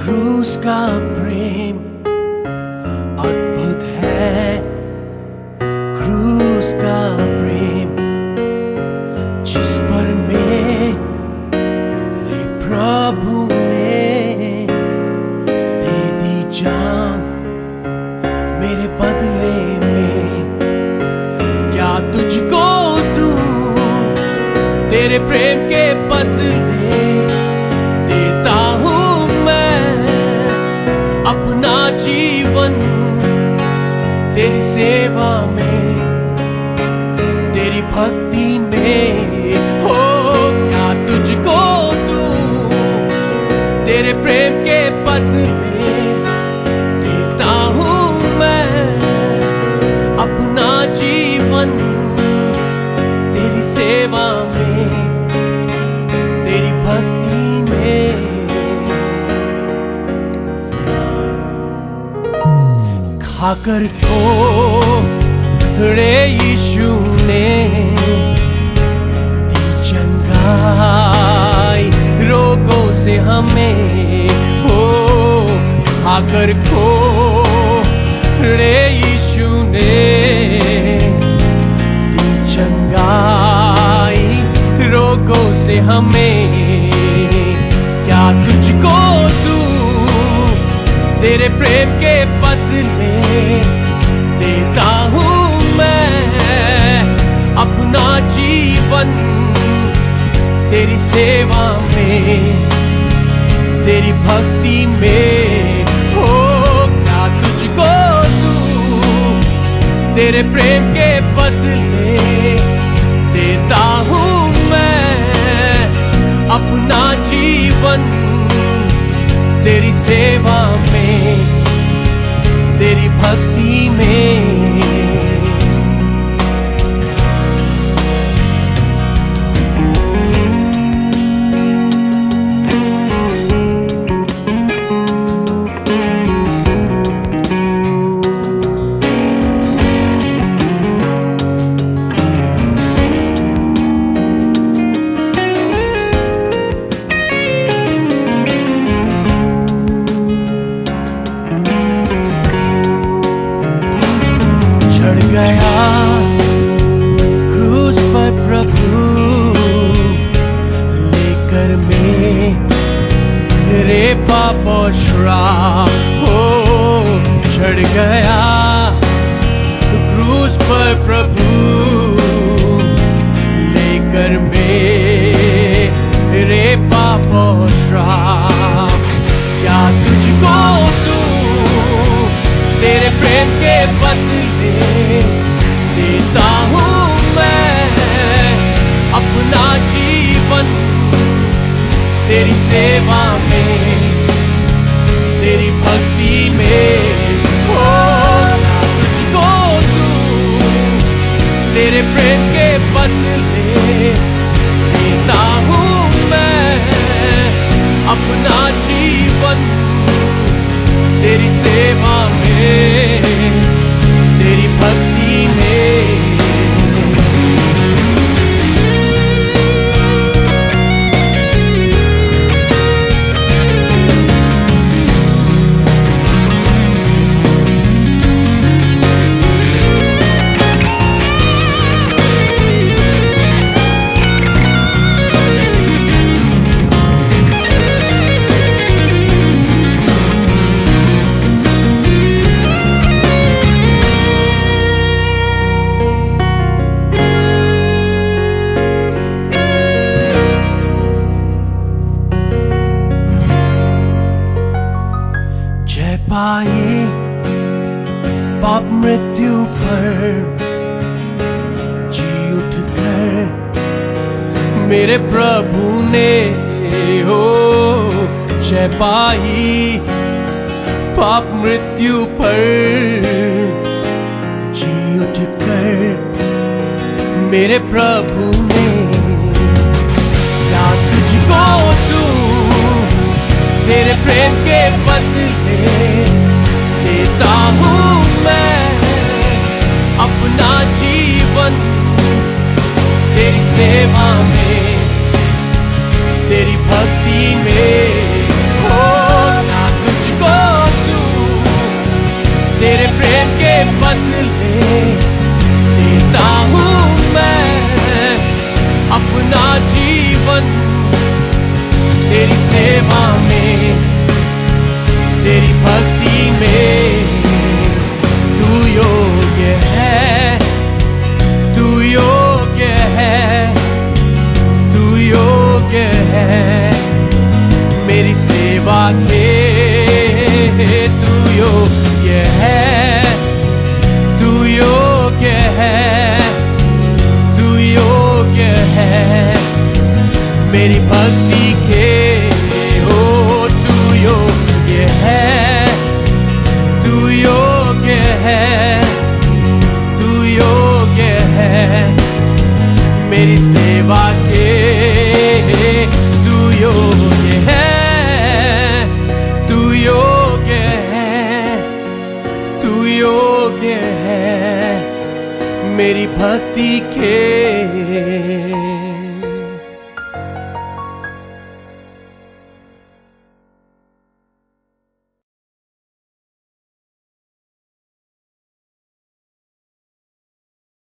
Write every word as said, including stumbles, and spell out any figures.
क्रूस का प्रेम अद्भुत है। क्रूस का प्रेम जिस पर मेरे प्रभु ने दे दी जान मेरे बदले में। क्या तुझको दूं तेरे प्रेम के बदले, देता हूँ मैं अपना जीवन तेरी सेवा में, तेरी भक्ति में। हो क्या तुझको दूं तेरे प्रेम के बदले, देता हूँ मैं अपना जीवन तेरी सेवा में, तेरी भक्ति में। खाकर को रे यीशु ने दी चंगाई रोगों से हमें। हो खाकर को रे यीशु ने दी चंगाई रोगों से हमें। क्या तुझको दूं तेरे प्रेम के बदले, देता हूँ मैं अपना जीवन तेरी सेवा में, तेरी भक्ति में। हो क्या तुझको दूं तेरे प्रेम के बदले, देता हूँ मैं अपना जीवन तेरी सेवा में, तेरी भक्ति में। चढ़ गया क्रूस पर प्रभु लेकर मेरे पाप और श्राप। हो चढ़ गया क्रूस पर प्रभु लेकर मेरे पाप और श्राप। क्या तुझको दूं तेरे प्रेम के बदले, देता हूँ मैं अपना जीवन तेरी सेवा में, तेरी भक्ति में। हो क्या तुझको दूं तेरे प्रेम के बदले, देता हूँ मैं अपना जीवन तेरी सेवा में, तेरी भक्ति में। जय पाई पाप मृत्यु पर जी उठकर मेरे प्रभु ने। हो जय पाई पाप मृत्यु पर जी उठकर मेरे प्रभु ने। क्या तुझको दूं तेरे प्रेम के बदले, देता हूँ मैं अपना जीवन तेरी सेवा में, तेरी भक्ति में। हो ना के तू योग्य है, तू योग्य है, तू योग्य है मेरी भक्ति के। ओ तू योग्य है, तू योग्य है, तू योग्य है मेरी सेवा के। तू योग्य है, तू योग्य है, तू योग्य है मेरी भक्ति के।